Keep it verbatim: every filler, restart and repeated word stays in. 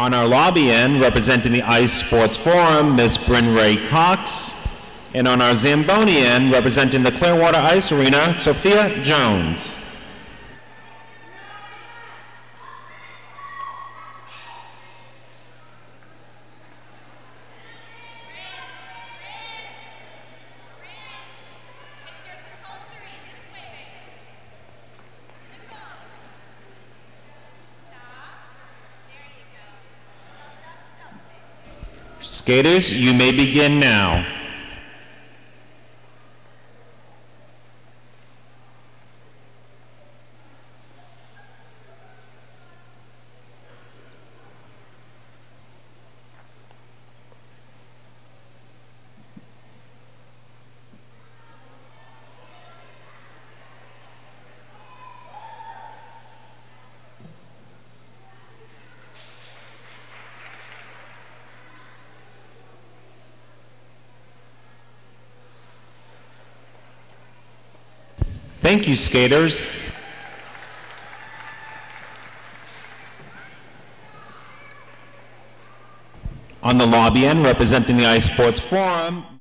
On our lobby end, representing the Ice Sports Forum, Miss Bryn Ray Cox. And on our Zamboni end, representing the Clearwater Ice Arena, Sophia Jones. Skaters, you may begin now. Thank you, skaters. On the lobby end, representing the Ice Sports Forum,